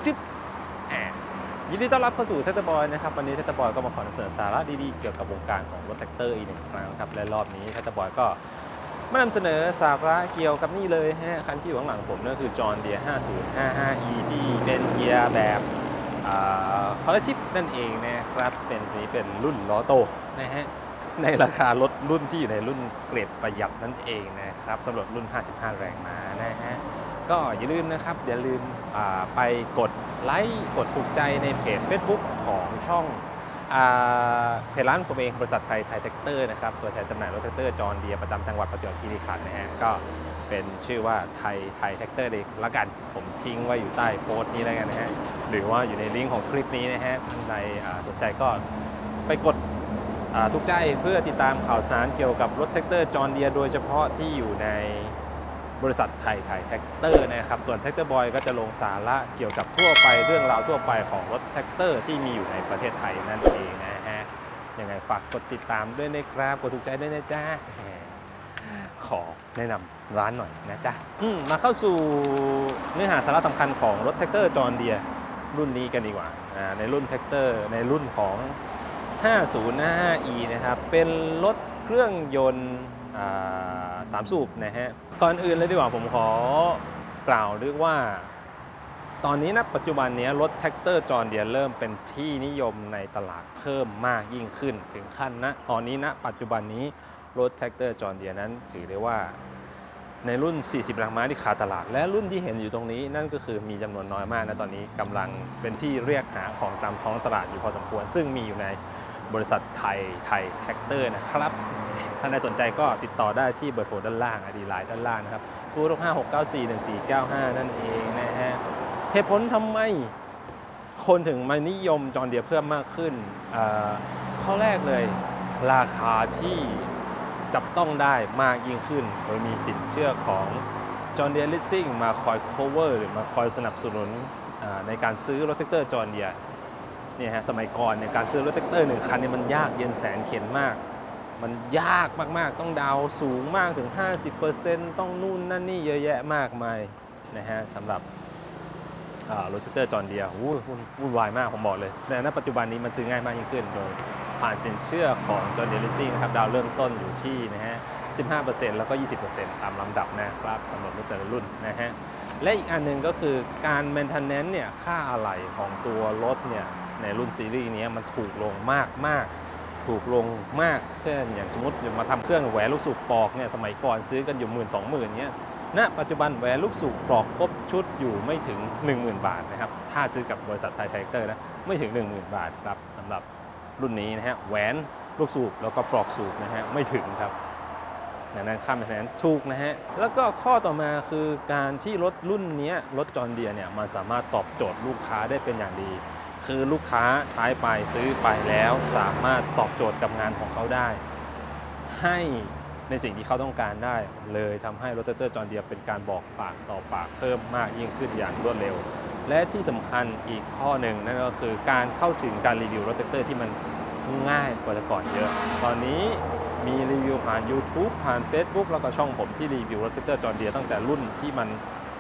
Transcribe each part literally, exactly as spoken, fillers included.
จึ๊บยินดีต้อนรับเข้าสู่เทสต์บอยนะครับวันนี้เทสต์บอยก็มาขอนำเสนอสาระดีๆเกี่ยวกับวงการของรถแท็กเตอร์อีกหนึ่งครั้งครับและรอบนี้เทสต์บอยก็มานำเสนอสาระเกี่ยวกับนี่เลยฮะคันที่อยู่ข้างหลังผมนั่นคือ John Deere ห้าศูนย์ห้าห้า อี ที่เป็นเกียร์แบบคอร์ชิปนั่นเองนะครับเป็นนี้เป็นรุ่นล้อโตนะฮะในราคารถรุ่นที่อยู่ในรุ่นเกรดประหยัดนั่นเองนะครับสำหรับรุ่นห้าสิบห้าแรงม้านะฮะก็อย่าลืมนะครับอย่าลืมไปกดไลค์กดถูกใจในเพจ Facebook ของช่องเพจร้านผมเองบริษัทไทยไทยแท็กเตอร์นะครับตัวแทนจำหน่ายรถแท็กเตอร์จอห์นเดียร์ประจำจังหวัดประจวบคีรีขันธ์นะฮะก็เป็นชื่อว่าไทยไทยแท็กเตอร์เด็กละกันผมทิ้งไว้อยู่ใต้โพสต์นี้แล้วกันนะฮะหรือว่าอยู่ในลิงก์ของคลิปนี้นะฮะท่านใดสนใจก็ไปกดถูกใจเพื่อติดตามข่าวสารเกี่ยวกับรถแท็กเตอร์จอห์นเดียร์โดยเฉพาะที่อยู่ในบริษัทไทยไทยแท็กเตอร์นะครับส่วนแท็กเตอร์บอยก็จะลงสาระเกี่ยวกับทั่วไปเรื่องราวทั่วไปของรถแท็กเตอร์ที่มีอยู่ในประเทศไทยนั่นเองนะฮะยังไงฝากกดติดตามด้วยนะครับกดถูกใจด้วยนะจ๊ะขอแนะนำร้านหน่อยนะจ๊ะมาเข้าสู่เนื้อหาสาระสำคัญของรถแท็กเตอร์จอห์นเดียร์รุ่นนี้กันดีกว่าในรุ่นแท็กเตอร์ในรุ่นของห้าศูนย์ห้า อี นะครับเป็นรถเครื่องยนต์สามสูบนะฮะก่อนอื่นเลยดีกว่าผมขอกล่าวด้วยว่าตอนนี้นะปัจจุบันนี้รถแท็กเตอร์จอห์นเดียร์เริ่มเป็นที่นิยมในตลาดเพิ่มมากยิ่งขึ้นถึงขั้นนะตอนนี้นะปัจจุบันนี้รถแท็กเตอร์จอห์นเดียร์นั้นถือได้ว่าในรุ่นสี่สิบแรงม้าที่ขาดตลาดและรุ่นที่เห็นอยู่ตรงนี้นั่นก็คือมีจำนวนน้อยมากนะตอนนี้กำลังเป็นที่เรียกหาของตามท้องตลาดอยู่พอสมควรซึ่งมีอยู่ในบริษัทไทยไทยแท็กเตอร์นะครับท่านใดสนใจก็ติดต่อได้ที่เบอร์โทรด้านล่างไอดีไลน์ด้านล่างนะครับศูนย์ ห้า หก เก้า สี่ หนึ่ง สี่ เก้า ห้านั่นเองนะฮะเหตุผลทำไมคนถึงมานิยมจอห์นเดียร์เพิ่มมากขึ้นข้อแรกเลยราคาที่จับต้องได้มากยิ่งขึ้นโดยมีสินเชื่อของจอห์นเดียร์ลิสซิ่งมาคอย cover หรือมาคอยสนับสนุนในการซื้อรถแท็กเตอร์จอห์นเดียร์เนี่ยฮะสมัยก่อนเนี่ยการซื้อรถแท็กเตอร์หนึ่งคันเนี่ยมันยากเย็นแสนเข็ญมากมันยากมากๆต้องดาวสูงมากถึง ห้าสิบเปอร์เซ็นต์ ต้องนู่นนั่นนี่เยอะแยะมากมายนะฮะสำหรับรถแท็กเตอร์จอห์นเดียร์วุ่นวายมากผมบอกเลยแต่ณปัจจุบันนี้มันซื้อง่ายมากยิ่งขึ้นโดยผ่านสินเชื่อของจอห์นเดียร์ลิสซิ่งนะครับดาวเริ่มต้นอยู่ที่นะฮะ สิบห้าเปอร์เซ็นต์ แล้วก็ ยี่สิบเปอร์เซ็นต์ ตามลำดับนะครับสำหรับรถแต่ละรุ่นนะฮะและอีกอันหนึ่งก็คือการ maintenance เนี่ยค่าอะไหล่ของตัวรถเนี่ยในรุ่นซีรีส์นี้มันถูกลงมากมากถูกลงมากเช่นอย่างสมมติมาทำเครื่องแหวนลูกสูบปอกเนี่ยสมัยก่อนซื้อกันอยู่หมื่นสองหมื่นเนี้ยณปัจจุบันแหวนลูกสูบปอกครบชุดอยู่ไม่ถึง หนึ่งหมื่น บาทนะครับถ้าซื้อกับบริษัทไทยแท็กเตอร์นะไม่ถึง หนึ่งหมื่น บาทครับสำหรับรุ่นนี้นะฮะแหวนลูกสูบแล้วก็ปลอกสูบนะฮะไม่ถึงครับดังนั้นค่าแมนเทนแนนซ์ถูกนะฮะแล้วก็ข้อต่อมาคือการที่รถรุ่นนี้รถจอห์นเดียร์เนี่ยมันสามารถตอบโจทย์ลูกค้าได้เป็นอย่างดีคือลูกค้าใช้ไปซื้อไปแล้วสามารถตอบโจทย์กับงานของเขาได้ให้ในสิ่งที่เขาต้องการได้เลยทำให้รถแท็กเตอร์จอห์นเดียร์เป็นการบอกปากต่อปากเพิ่มมากยิ่งขึ้นอย่างรวดเร็วและที่สำคัญอีกข้อหนึ่งนั่นก็คือการเข้าถึงการรีวิวรถแท็กเตอร์ที่มันง่ายกว่าแต่ก่อนเยอะตอนนี้มีรีวิวผ่าน YouTube ผ่าน Facebook แล้วก็ช่องผมที่รีวิวรถแท็กเตอร์จอห์นเดียร์ตั้งแต่รุ่นที่มัน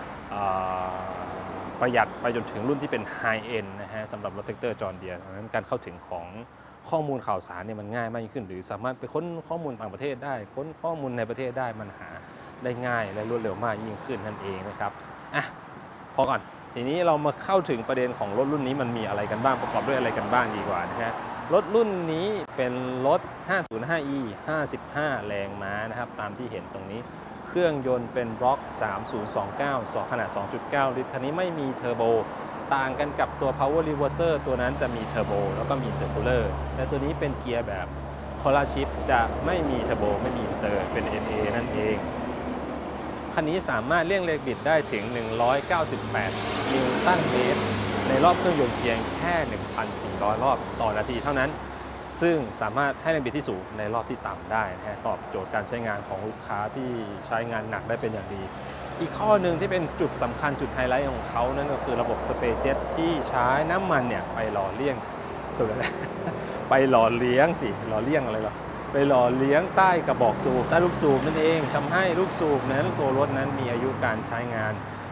ประหยัดไปจนถึงรุ่นที่เป็นไฮเอ็นด์นะฮะสำหรับรถแท็กเตอร์จอห์นเดียร์ดังนั้นการเข้าถึงของข้อมูลข่าวสารเนี่ยมันง่ายมากยิ่งขึ้นหรือสามารถไปค้นข้อมูลต่างประเทศได้ค้นข้อมูลในประเทศได้มันหาได้ง่ายและรวดเร็วมากยิ่งขึ้นนั่นเองนะครับอ่ะพอก่อนทีนี้เรามาเข้าถึงประเด็นของรถรุ่นนี้มันมีอะไรกันบ้างประกอบด้วยอะไรกันบ้างดีกว่านะฮะรถรุ่นนี้เป็นรถ ห้าศูนย์ห้า อี ห้าสิบห้า แรงม้านะครับตามที่เห็นตรงนี้เครื่องยนต์เป็นบล็อกสามศูนย์สองเก้า สองขนาด สองจุดเก้า ลิตรคันนี้ไม่มีเทอร์โบต่างกันกับตัว Power Reverser ตัวนั้นจะมีเทอร์โบแล้วก็มีอินเตอร์คูลเลอร์แต่ตัวนี้เป็นเกียร์แบบคอลลาชิปจะไม่มีเทอร์โบไม่มีอินเตอร์เป็น เอ็น เอ นั่นเองคันนี้สามารถเร่งแรงบิดได้ถึงหนึ่งร้อยเก้าสิบแปดนิวตันเมตรในรอบเครื่องยนต์เพียงแค่ หนึ่งพันสี่ร้อย รอบต่อนาทีเท่านั้นซึ่งสามารถให้แรงบิดที่สูงในรอบที่ต่ำได้นะฮะตอบโจทย์การใช้งานของลูกค้าที่ใช้งานหนักได้เป็นอย่างดีอีกข้อหนึ่งที่เป็นจุดสำคัญจุดไฮไลท์ของเขานั่นก็คือระบบสเปรย์เจ็ตที่ใช้น้ำมันเนี่ยไปหล่อเลี้ยงตัวนั้นไปหล่อเลี้ยงสิหล่อเลี้ยงอะไรหรอไปหล่อเลี้ยงใต้กระบอกสูบใต้ลูกสูบนั่นเองทำให้ลูกสูบนั้นตัวรถนั้นมีอายุการใช้งาน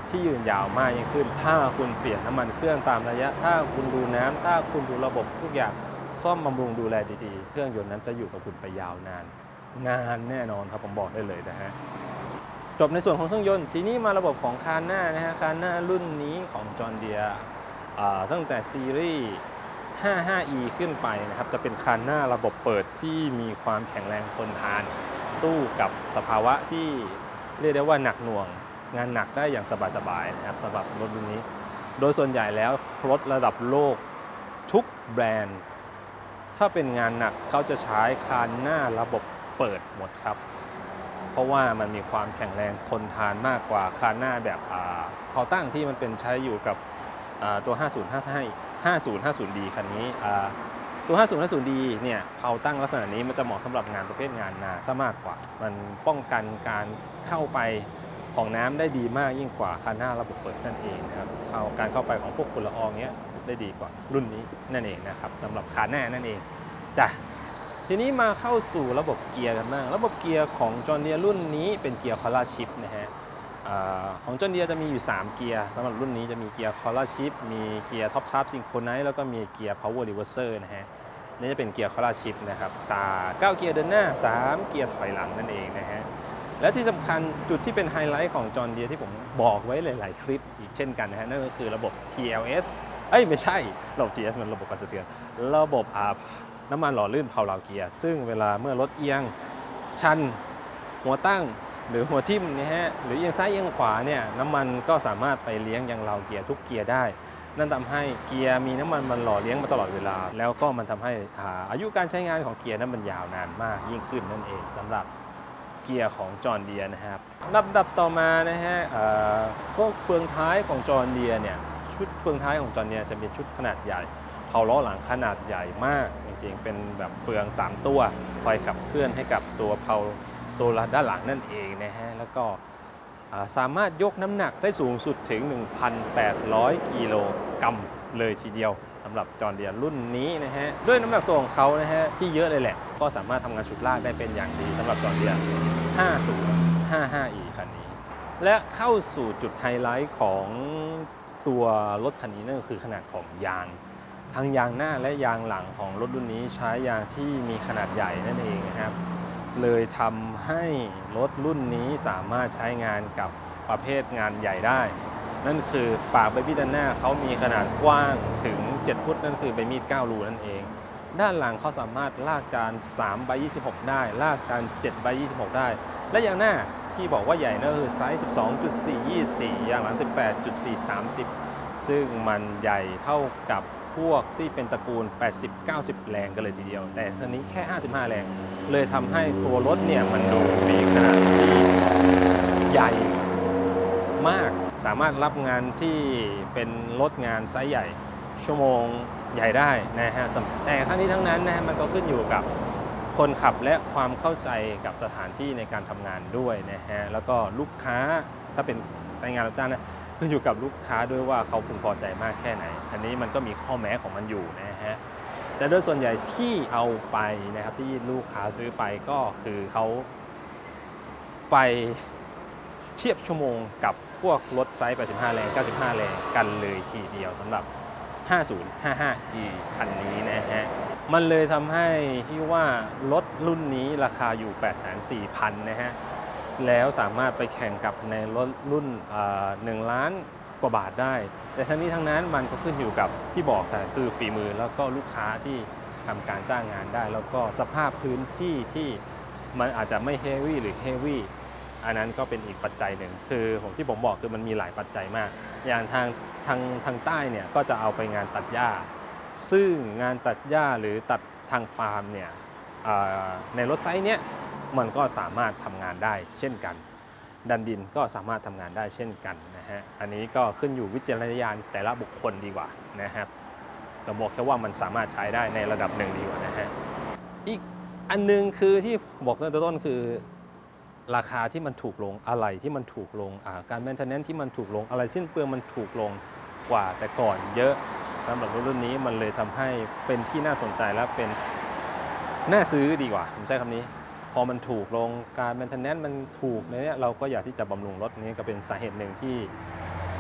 ที่ยืนยาวมากยิ่งขึ้นถ้าคุณเปลี่ยนน้ำมันเครื่องตามระยะถ้าคุณดูน้ำถ้าคุณดูระบบทุกอย่างซ่อมบำรุงดูแลดีๆเครื่องยนต์นั้นจะอยู่กับคุณไปยาวนานนานแน่นอนครับผมบอกได้เลยนะฮะจบในส่วนของเครื่องยนต์ทีนี้มาระบบของคานหน้านะฮะคานหน้ารุ่นนี้ของจอห์นเดียร์ตั้งแต่ซีรีส์ ห้าสิบห้า อี ขึ้นไปนะครับจะเป็นคานหน้าระบบเปิดที่มีความแข็งแรงทนทานสู้กับสภาวะที่เรียกได้ว่าหนักหน่วงงานหนักได้อย่างสบายๆนะครับสำหรับรถรุ่นนี้โดยส่วนใหญ่แล้วรถระดับโลกทุกแบรนด์ถ้าเป็นงานหนักเขาจะใช้คานหน้าระบบเปิดหมดครับเพราะว่ามันมีความแข็งแรงทนทานมากกว่าคานหน้าแบบเขาตั้งที่มันเป็นใช้อยู่กับตัว ห้าสิบ ห้าสิบห้า ห้าสิบ ห้าสิบ ดี คันนี้ตัว ห้าสิบ ห้าสิบ ดี เนี่ยเผาตั้งลักษณะนี้มันจะเหมาะสำหรับงานประเภทงานนาซะมากกว่ามันป้องกันการเข้าไปของน้ำได้ดีมากยิ่งกว่าคานหน้าระบบเปิดนั่นเองนะครับการเข้าไปของพวกฝุ่นละอองเนี้ยได้ดีกว่ารุ่นนี้นั่นเองนะครับสำหรับคานหน้านั่นเองจ้ะทีนี้มาเข้าสู่ระบบเกียร์กันบ้างระบบเกียร์ของจอห์นเดียร์รุ่นนี้เป็นเกียร์คอลลาชิพนะฮะของจอห์นเดียร์จะมีอยู่สามเกียร์สำหรับรุ่นนี้จะมีเกียร์คอลลาชิพมีเกียร์ท็อปชาร์ปซิงโครไนซ์แล้วก็มีเกียร์พาวเวอร์รีเวอร์เซอร์นะฮะนี่จะเป็นเกียร์คอลลาชิพนะครับเก้าเกียร์เดินหน้าสามเกียร์ถอยหลังนั่นเองนะฮะและที่สำคัญจุดที่เป็นไฮไลท์ของจอห์นเดียร์ที่ผมบอกไว้หลายๆคลิปอีกเช่นกันนะฮะนั่นก็คือระบบ ที แอล เอส เอ้ยไม่ใช่ระบบ ที แอล เอส มันระบบการสะเทือนระบบอาน้ำมันหล่อลื่นเพาลาวเกียร์ซึ่งเวลาเมื่อรถเอียงชันหัวตั้งหรือหัวทิ่มนะฮะหรือเอียงซ้ายเอียงขวาเนี่ยน้ำมันก็สามารถไปเลี้ยงยังราวเกียร์ทุกเกียร์ได้นั่นทำให้เกียร์มีน้ำมันมันหล่อเลี้ยงมาตลอดเวลาแล้วก็มันทำให้อายุการใช้งานของเกียร์นั้นมันยาวนานมากยิ่งขึ้นนั่นเองสำหรับเกียร์ของจอห์นเดียร์นะครับลำดับต่อมานะฮะพวกเฟืองท้ายของจอห์นเดียร์เนี่ยชุดเฟืองท้ายของจอห์นเดียร์จะมีชุดขนาดใหญ่เผาล้อหลังขนาดใหญ่มากจริงๆเป็นแบบเฟืองสามตัวคอยขับเคลื่อนให้กับตัวเผาตัวด้านหลังนั่นเองนะฮะแล้วก็สามารถยกน้ำหนักได้สูงสุดถึง หนึ่งพันแปดร้อย กิโลกรัมเลยทีเดียวสำหรับจอห์นเดียร์รุ่นนี้นะฮะด้วยน้ำหนักตัวของเขานะฮะที่เยอะเลยแหละก็สามารถทำงานฉุดลากได้เป็นอย่างดีสำหรับจอห์นเดียร์ห้าสิบ ห้าสิบห้า อี คันนี้และเข้าสู่จุดไฮไลท์ของตัวรถคันนี้นั่นก็คือขนาดของยางทั้งยางหน้าและยางหลังของรถรุ่นนี้ใช้ยางที่มีขนาดใหญ่นั่นเองนะครับเลยทำให้รถรุ่นนี้สามารถใช้งานกับประเภทงานใหญ่ได้นั่นคือปากใบมีดด้านหน้าเขามีขนาดกว้างถึงเจ็ดฟุตนั่นคือใบมีดเก้ารูนั่นเองด้านหลังเขาสามารถลากจานสามใบยี่สิบหกได้ลากจานเจ็ดใบยี่สิบหกได้และยางหน้าที่บอกว่าใหญ่นั่นคือไซส์ สิบสองจุดสี่ ยี่สิบสี่ ยางหลัง สิบแปดจุดสี่ สามสิบ ซึ่งมันใหญ่เท่ากับพวกที่เป็นตระกูล แปดสิบ เก้าสิบ แรงกันเลยทีเดียวแต่ทีนี้แค่ ห้าสิบห้า แรงเลยทำให้ตัวรถเนี่ยมันดูมีขนาดที่ใหญ่มากสามารถรับงานที่เป็นรถงานไซส์ใหญ่ชั่วโมงใหญ่ได้นะฮะแต่ทั้งนี้ทั้งนั้นนะฮะมันก็ขึ้นอยู่กับคนขับและความเข้าใจกับสถานที่ในการทำงานด้วยนะฮะแล้วก็ลูกค้าถ้าเป็นไซต์งานรับจ้างนะขึ้นอยู่กับลูกค้าด้วยว่าเขาพึงพอใจมากแค่ไหนอันนี้มันก็มีข้อแม้ของมันอยู่นะฮะแต่โดยส่วนใหญ่ที่เอาไปนะครับที่ลูกค้าซื้อไปก็คือเขาไปเทียบชั่วโมงกับพวกรถไซส์ แปดสิบห้า แรง เก้าสิบห้า แรงกันเลยทีเดียวสำหรับ ห้าสิบ ห้าสิบห้า อี คันนี้นะฮะมันเลยทำให้ที่ว่ารถรุ่นนี้ราคาอยู่ แปดแสนสี่พัน นะฮะแล้วสามารถไปแข่งกับในรถรุ่นหนึ่งล้านกว่าบาทได้แต่ทั้งนี้ทั้งนั้นมันก็ขึ้นอยู่กับที่บอกแต่คือฝีมือแล้วก็ลูกค้าที่ทำการจ้างงานได้แล้วก็สภาพพื้นที่ที่มันอาจจะไม่เฮฟวี่หรือเฮฟวี่อันนั้นก็เป็นอีกปัจจัยหนึ่งคือผมที่ผมบอกคือมันมีหลายปัจจัยมากอย่างทางทางทางใต้เนี่ยก็จะเอาไปงานตัดหญ้าซึ่งงานตัดหญ้าหรือตัดทางปาล์มเนี่ยในรถไซส์เนี้ยมันก็สามารถทำงานได้เช่นกันดันดินก็สามารถทำงานได้เช่นกันนะฮะอันนี้ก็ขึ้นอยู่วิจารณญาณแต่ละบุคคลดีกว่านะครับเราบอกแค่ว่ามันสามารถใช้ได้ในระดับหนึ่งดีกว่านะฮะอีกอันนึงคือที่บอกตั้งแต่ต้นคือราคาที่มันถูกลงอะไรที่มันถูกลงการแมนเทนแนนซ์ที่มันถูกลงอะไรสิ้นเปลืองมันถูกลงกว่าแต่ก่อนเยอะสำหรับรุ่นนี้มันเลยทำให้เป็นที่น่าสนใจและเป็นน่าซื้อดีกว่าผมใช้คำนี้พอมันถูกลงการแมนเทนแนนซ์มันถูกเนี่ยเราก็อยากที่จะบำรุงรถนี้ก็เป็นสาเหตุหนึ่งที่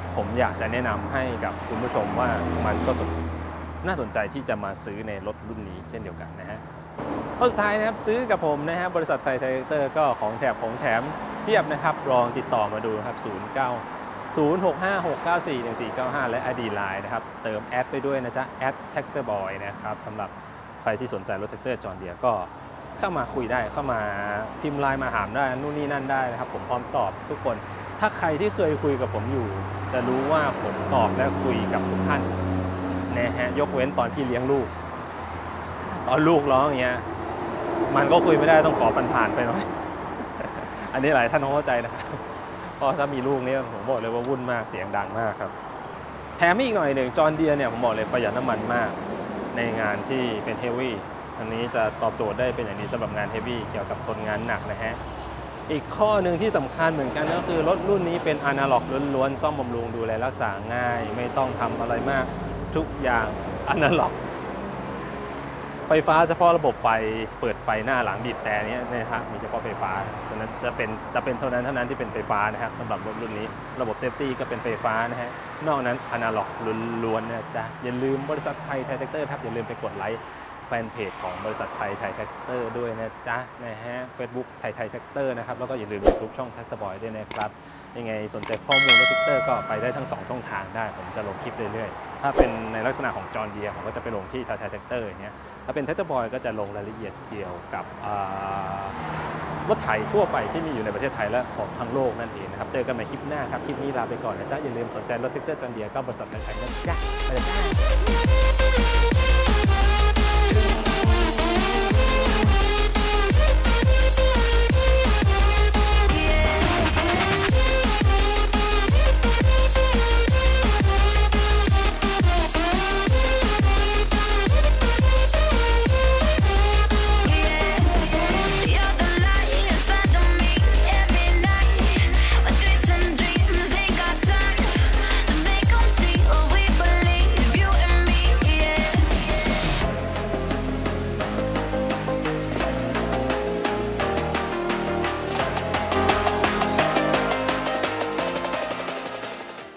ผมอยากจะแนะนำให้กับคุณผู้ชมว่ามันก็สนน่าสนใจที่จะมาซื้อในรถรุ่นนี้เช่นเดียวกันนะฮะข้อสุดท้ายนะครับซื้อกับผมนะฮะบริษัทไทยไทยเตอร์ก็ของแถมของแถมเพียบนะครับลองติดต่อมาดูครับศูนย์ เก้า ศูนย์ หก ห้า หก เก้า สี่ หนึ่ง สี่ เก้า ห้า และ ไอ ดี ไลน์ นะครับเติมแอดไปด้วยนะจ๊ะแอด แท็กเตอร์บอย นะครับสำหรับใครที่สนใจรถแท็กเตอร์จอห์นเดียร์ก็เข้ามาคุยได้เข้ามาพิมพ์ไลน์มาถามได้นู่นนี่นั่นได้นะครับผมพร้อมตอบทุกคนถ้าใครที่เคยคุยกับผมอยู่จะรู้ว่าผมตอบและคุยกับทุกท่านนะฮะยกเว้นตอนที่เลี้ยงลูกตอนลูกร้องอย่างเงี้ยมันก็คุยไม่ได้ต้องขอผ่านๆไปหน่อย อันนี้หลายท่านเข้าใจนะครับเพราะถ้ามีลูกนี่ผมบอกเลยว่าวุ่นมากเสียงดังมากครับแถมอีกหน่อยหนึ่งจอห์นเดียร์เนี่ยผมบอกเลยประหยัดน้ำมันมากในงานที่เป็นเฮฟวี่อันนี้จะตอบโจทย์ได้เป็นอย่างดีสำหรับงานเฮฟวี่เกี่ยวกับทนงานหนักนะฮะอีกข้อหนึ่งที่สำคัญเหมือนกันก็คือรถรุ่นนี้เป็นอนาล็อกล้วนๆซ่อมบำรุงดูแลรักษาง่ายไม่ต้องทำอะไรมากทุกอย่างอนาล็อกไฟฟ้าเฉพาะระบบไฟเปิดไฟหน้าหลังบีบแต่นี้นะครับมีเฉพาะไฟฟ้าฉะนั้นจะเป็นจะเป็นเท่านั้นเท่านั้นที่เป็นไฟฟ้านะครับสำหรับรถรุ่นนี้ระบบเซฟตี้ก็เป็นไฟฟ้านะฮะนอกนั้นอนาล็อกล้วนๆนะจ๊ะอย่าลืมบริษัทไทยไทยแท็กเตอร์ครับอย่าลืมไปกดไลค์แฟนเพจของบริษัทไทยไทยแท็กเตอร์ด้วยนะจ๊ะนะฮะ Facebook ไทยไทยแท็กเตอร์นะครับแล้วก็อย่าลืม YouTube ช่องแท็กเตอร์บอยด้วยนะครับยังไงสนใจข้อมูลรถแท็กเตอร์ก็ไปได้ทั้งสองช่องทางได้ผมจะลงคลิปเรื่อยๆถ้าเป็นในลักษณะของจอห์นเดียร์ผมก็จะไปลงที่ไทยไทยแท็กเตอร์อย่างเงี้ยถ้าเป็นแท็กเตอร์บอยก็จะลงรายละเอียดเกี่ยวกับรถไถทั่วไปที่มีอยู่ในประเทศไทยและของทั้งโลกนั่นเองนะครับเจอกันใหม่คลิปหน้าครับคลิปนี้ลาไปก่อนนะจ๊ะอย่าลืมสนใจรถแท็กเตอร์จอห์นเดียร์ก็บริษัทไทยไทยนะจ๊ะไปเลยจ้า